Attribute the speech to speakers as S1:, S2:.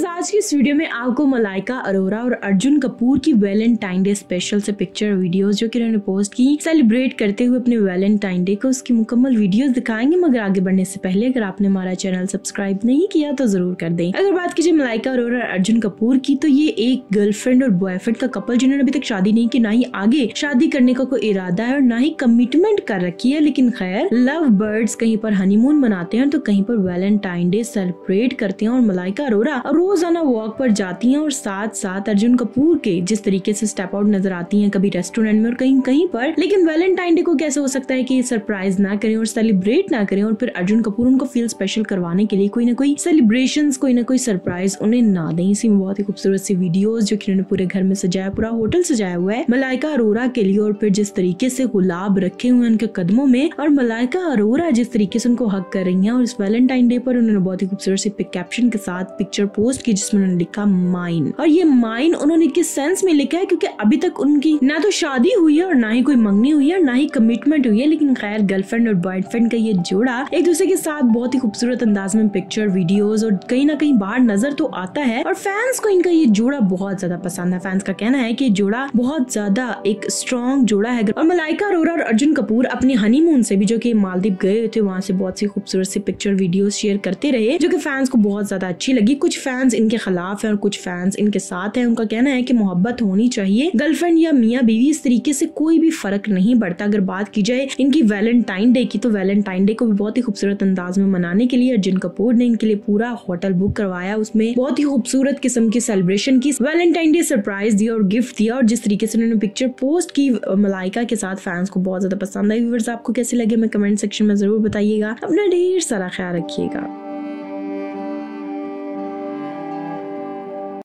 S1: Guys आज की इस वीडियो में आपको मलाइका अरोरा और अर्जुन कपूर की वैलेंटाइन डे स्पेशल से पिक्चर वीडियोस जो कि उन्होंने पोस्ट की सेलिब्रेट करते हुए अपने वैलेंटाइन डे को उसकी मुकम्मल वीडियोस दिखाएंगे। मगर आगे बढ़ने से पहले अगर आपने हमारा चैनल सब्सक्राइब नहीं किया तो जरूर कर दें। अगर बात कीजिए मलाइका अरोरा और अर्जुन कपूर की, तो ये एक गर्लफ्रेंड और बॉयफ्रेंड का कपल जिन्होंने अभी तक शादी नहीं की, ना ही आगे शादी करने का कोई इरादा है और ना ही कमिटमेंट कर रखी है। लेकिन खैर लव बर्ड्स कहीं पर हनीमून मनाते हैं तो कहीं पर वैलेंटाइन डे सेलिब्रेट करते हैं। और मलाइका अरोरा रोजाना वॉक पर जाती हैं और साथ साथ अर्जुन कपूर के जिस तरीके से स्टेप आउट नजर आती हैं, कभी रेस्टोरेंट में और कहीं कहीं पर। लेकिन वैलेंटाइन डे को कैसे हो सकता है कि सरप्राइज ना करें और सेलिब्रेट ना करें और फिर अर्जुन कपूर उनको फील स्पेशल करवाने के लिए कोई ना कोई सेलिब्रेशंस, कोई ना कोई सरप्राइज उन्हें ना दें। इसी में बहुत ही खूबसूरत सी वीडियोस जो कि उन्होंने पूरे घर में सजाया, पूरा होटल सजाया हुआ है मलाइका अरोरा के लिए। और फिर जिस तरीके से गुलाब रखे हुए उनके कदमों में और मलाइका अरोरा जिस तरीके से उनको हक कर रही हैं। और इस वैलेंटाइन डे पर उन्होंने बहुत ही खूबसूरत सी कैप्शन के साथ पिक्चर पोस्ट की जिसमें उन्होंने लिखा माइन। और ये माइन उन्होंने किस सेंस में लिखा है, क्योंकि अभी तक उनकी ना तो शादी हुई है और ना ही कोई मंगनी हुई है और ना ही कमिटमेंट हुई है। लेकिन खैर गर्लफ्रेंड और बॉयफ्रेंड का ये जोड़ा एक दूसरे के साथ बहुत ही खूबसूरत अंदाज में पिक्चर वीडियोस और कहीं ना कहीं बाहर नजर तो आता है। और फैंस को इनका ये जोड़ा बहुत ज्यादा पसंद है। फैंस का कहना है कि जोड़ा बहुत ज्यादा एक स्ट्रॉन्ग जोड़ा है। और मलाइका अरोरा और अर्जुन कपूर अपनी हनीमून से भी जो कि मालदीव गए थे, वहाँ से बहुत सी खूबसूरत सी पिक्चर वीडियोस शेयर करते रहे जो कि फैंस को बहुत ज्यादा अच्छी लगी। कुछ फैंस इनके खिलाफ हैं और कुछ फैंस इनके साथ हैं। उनका कहना है कि मोहब्बत होनी चाहिए, गर्लफ्रेंड या मियाँ बीवी इस तरीके से कोई भी फर्क नहीं पड़ता। अगर बात की जाए इनकी वैलेंटाइन डे की, तो वैलेंटाइन डे को भी बहुत ही खूबसूरत अंदाज में मनाने के लिए अर्जुन कपूर ने इनके लिए पूरा होटल बुक करवाया, उसमें बहुत ही खूबसूरत किस्म की सेलिब्रेशन की, वैलेंटाइन डे सरप्राइज दिया और गिफ्ट दिया। और जिस तरीके से उन्होंने पिक्चर पोस्ट की मलाइका के साथ, फैंस को बहुत ज्यादा पसंद आई। व्यूअर्स आपको कैसे लगे मैं कमेंट सेक्शन में जरूर बताइएगा। अपना ढेर सारा ख्याल रखिएगा।